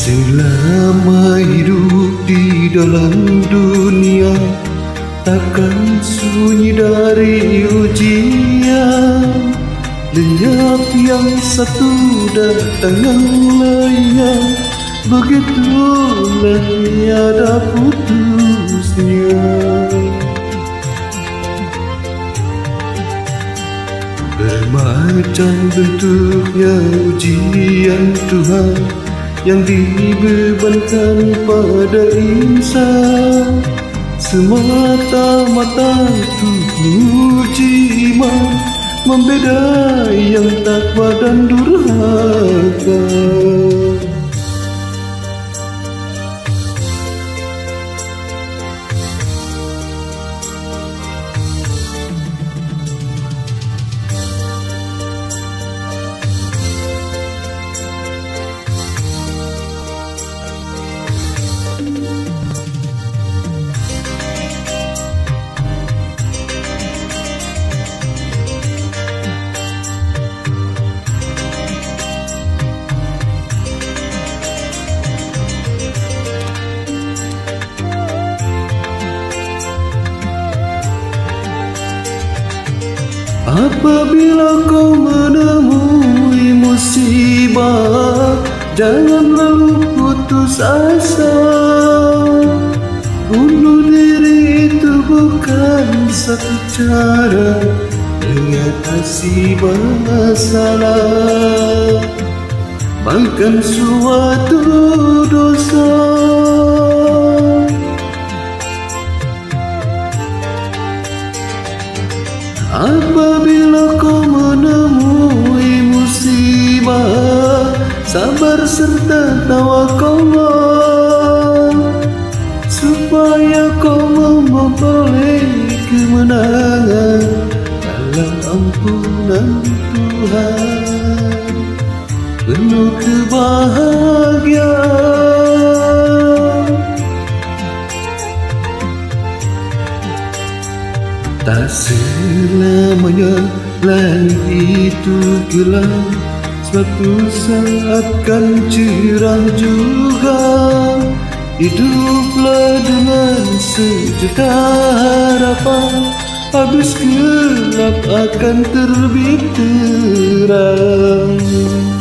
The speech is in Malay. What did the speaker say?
Selama hidup di dalam dunia, takkan sunyi dari ujian. Lenyap yang satu, datang yang lainnya, begitulah tiada putusnya. Bermacam bentuknya ujian Tuhan yang dibebankan pada insan, semata-mata untuk uji iman, membeda yang takwa dan durhaka. Apabila kau menemui musibah, jangan lalu putus asa. Bunuh diri itu bukan satu cara mengatasi masalah, bahkan suatu dosa. Apabila kau menemui musibah, sabar serta tawakallah, supaya kau memperoleh kemenangan dalam ampunan Tuhan, penuh kebahagiaan. Tak selamanya langit itu gelap, suatu saat kan cerah juga. Hiduplah dengan sejuta harapan, habis gelap akan terbit terang.